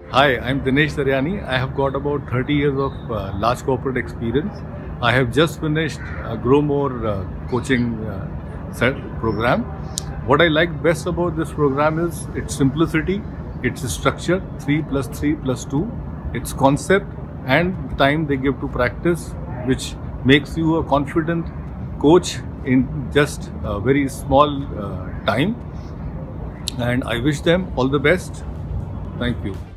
Hi, I'm Dinesh Daryani. I have got about 30 years of large corporate experience. I have just finished a Grow More coaching program. What I like best about this program is its simplicity, its structure, 3 plus 3 plus 2, its concept and the time they give to practice, which makes you a confident coach in just a very small time. And I wish them all the best. Thank you.